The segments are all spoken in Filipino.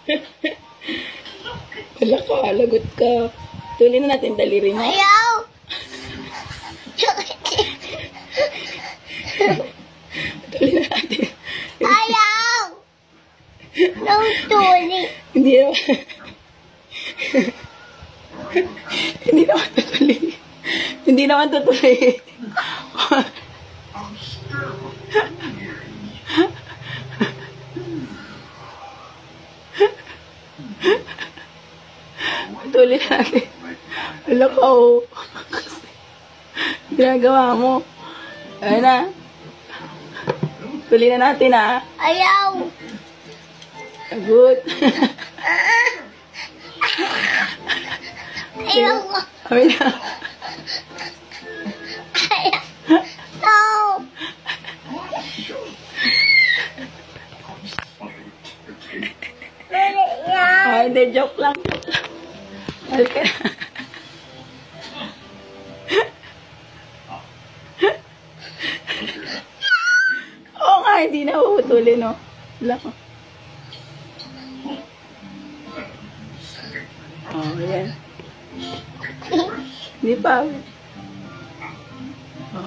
Wala ka, lagot ka. Tuloy na natin daliri mo. Ayaw! Tuloy na natin. Ayaw! Nang tuloy. Hindi naman. Hindi naman tutuloy. Hindi naman tutuloy. Tuloy natin. Wala ka, oh. Ginagawa mo. Ayun na. Tuloy na natin, ah. Ayaw! Sagot. Ayaw ko. Ayun na. Ayaw. No! Ah, hindi, joke lang. Halika na. Oo nga, hindi na uhutulin, no? Wala ko. Oh, yan. Hindi pa. Oh.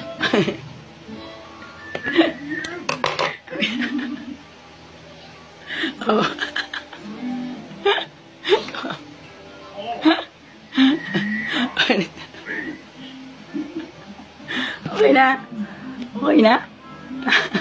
Oh. Okay na? Okay na?